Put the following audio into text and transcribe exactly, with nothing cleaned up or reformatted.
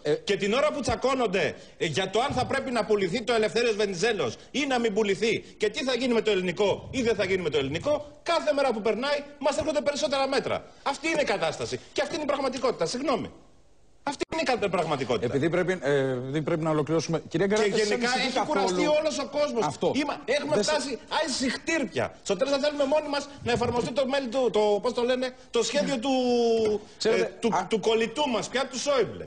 Ε... Και την ώρα που τσακώνονται για το αν θα πρέπει να πουληθεί το Ελευθέριος Βενιζέλος ή να μην πουληθεί και τι θα γίνει με το ελληνικό ή δεν θα γίνει με το ελληνικό, κάθε μέρα που περνάει μας έρχονται περισσότερα μέτρα. Αυτή είναι η κατάσταση. Και αυτή είναι η πραγματικότητα. Συγγνώμη. Αυτή είναι η πραγματικότητα. Επειδή πρέπει, ε, επειδή πρέπει να ολοκληρώσουμε. Κυρία Γκαρά, και γενικά έχει καθόλου... κουραστεί όλος ο κόσμος. Αυτό. Είμα... Έχουμε Δεν... φτάσει άισι πια. Στο τέλος θα θέλουμε μόνοι μας να εφαρμοστεί το, μέλη του, το, πώς το, λένε, το σχέδιο του, ε, του, α... του κολλητού μας πια, του Σόιμπλε.